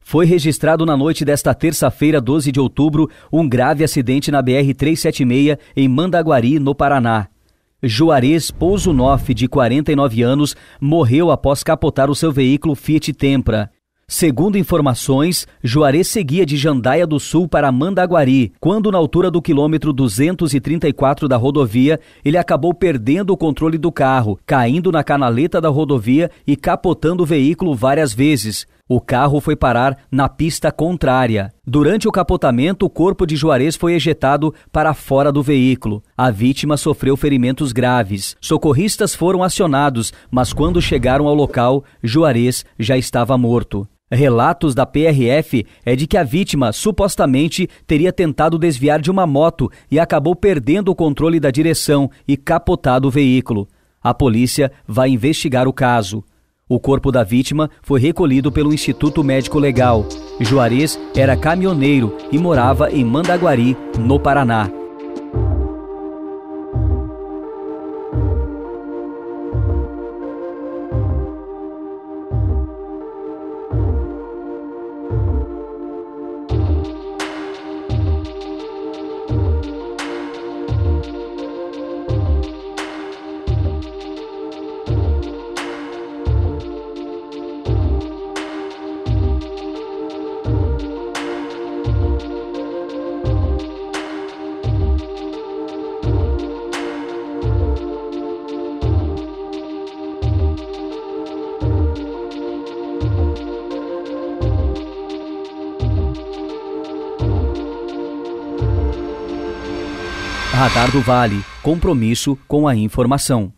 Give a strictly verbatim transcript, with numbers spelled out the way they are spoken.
Foi registrado na noite desta terça-feira, doze de outubro, um grave acidente na B R trezentos e setenta e seis em Mandaguari, no Paraná. Juarez Pousunoff, de quarenta e nove anos, morreu após capotar o seu veículo Fiat Tempra. Segundo informações, Juarez seguia de Jandaia do Sul para Mandaguari, quando na altura do quilômetro duzentos e trinta e quatro da rodovia, ele acabou perdendo o controle do carro, caindo na canaleta da rodovia e capotando o veículo várias vezes. O carro foi parar na pista contrária. Durante o capotamento, o corpo de Juarez foi ejetado para fora do veículo. A vítima sofreu ferimentos graves. Socorristas foram acionados, mas quando chegaram ao local, Juarez já estava morto. Relatos da P R F é de que a vítima supostamente teria tentado desviar de uma moto e acabou perdendo o controle da direção e capotado o veículo. A polícia vai investigar o caso. O corpo da vítima foi recolhido pelo Instituto Médico Legal. Juarez era caminhoneiro e morava em Mandaguari, no Paraná. Radar do Vale, compromisso com a informação.